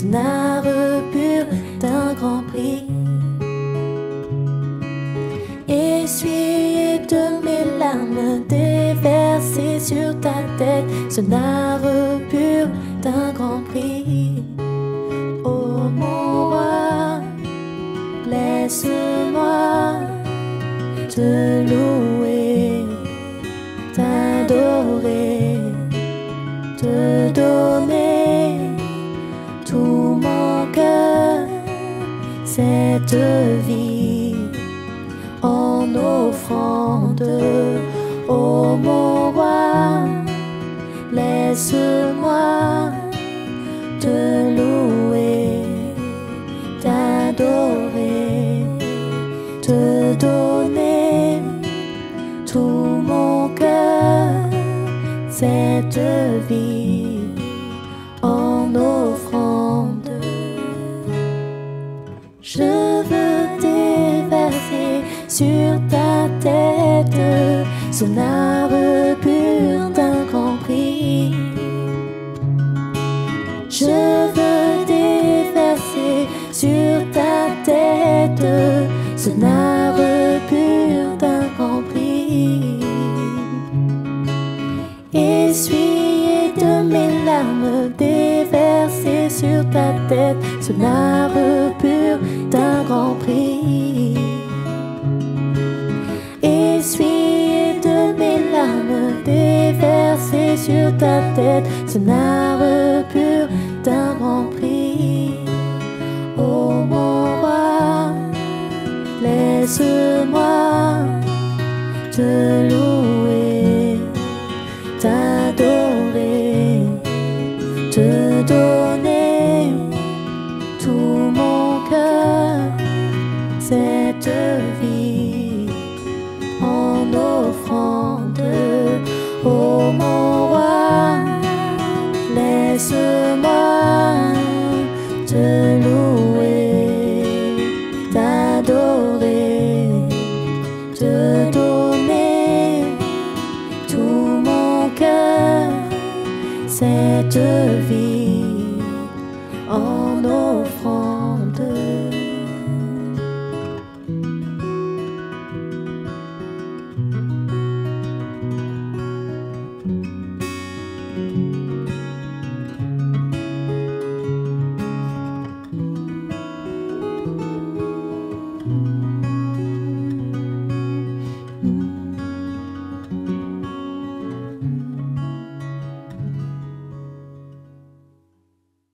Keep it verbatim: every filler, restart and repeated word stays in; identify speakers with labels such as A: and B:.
A: son art pur d'un grand prix. Essuyer de mes larmes déversées sur ta tête, son art pur d'un grand prix. Oh mon roi, laisse-moi te louer, t'adorer, te donner tout mon cœur, cette vie en offrande. Oh mon roi, laisse-moi te louer, t'adorer, te donner tout mon cœur, cette vie en offrande. Je veux déverser sur ta tête son art pur d'un grand prix. Je veux déverser sur ta tête son art pur d'un grand prix. Essuyer de mes larmes déversées sur ta tête son art pur d'un grand prix. Essuyer de mes larmes déversées sur ta tête son art pur d'un grand prix. Oh mon roi, laisse-moi te louer, t'adorer, te donner tout mon cœur, cette vie en offrande. Oh mon roi, laisse-moi te louer, t'adorer, te donner tout mon cœur, cette vie